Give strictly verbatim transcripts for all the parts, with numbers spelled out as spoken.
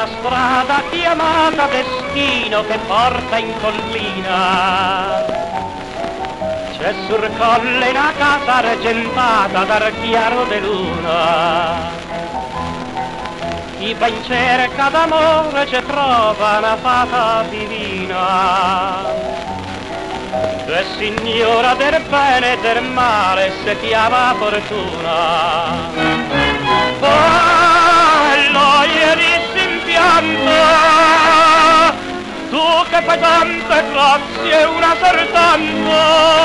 una strada chiamata destino che porta in collina. C'è sul colle una casa argentata dal chiaro de luna. Chi va in cerca d'amore ci trova una fata divina. E signora del bene e del male si chiama fortuna. Bello ieri in pianto, tu che fai tante grazie una soltanto.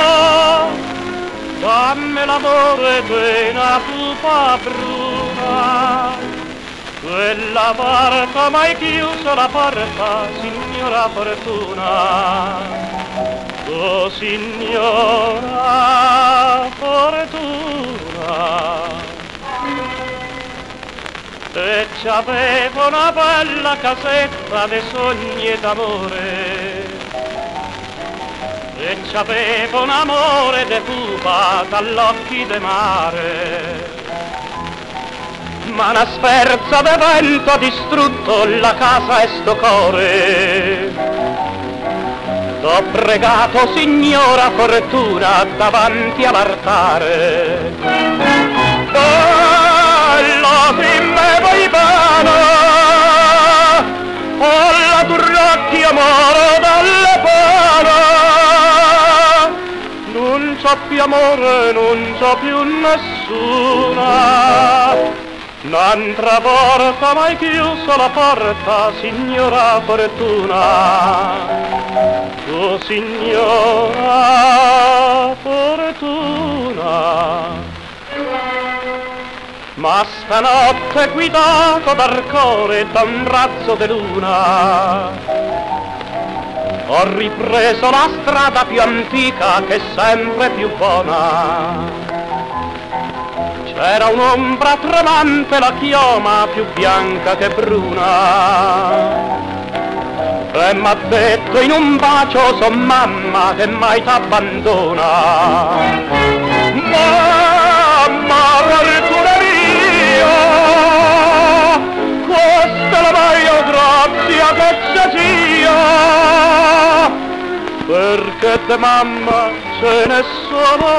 Dammi l'amore di una pupa bruna, quella porta mai chiuso la porta, signora fortuna. Oh signora fortuna, e c'avevo una bella casetta de sogni e d'amore, e c'avevo un amore de pupa dall'occhi de mare, ma una sferza de vento ha distrutto la casa e sto core. T'ho pregato, signora fortuna, davanti all'altare. Bella che me vuoi bene, alla turracchi amore dalle pane. Non c'ho più amore, non c'ho più nessuna. Un'altra porta mai chiuso la porta, signora fortuna. Oh signora fortuna, ma stanotte guidato dal cuore da un razzo di luna ho ripreso la strada più antica che è sempre più buona. C'era un'ombra tremante, la chioma più bianca che bruna, e m'ha detto in un bacio, son mamma che mai t'abbandona. Mamma, fortuna mia, questa è la mia grazia che ci sia, perché de mamma ce n'è solo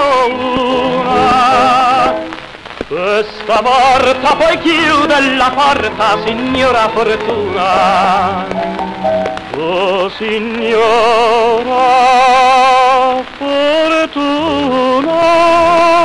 una. Questa porta poi chiude la porta, signora fortuna. Oh signora fortuna.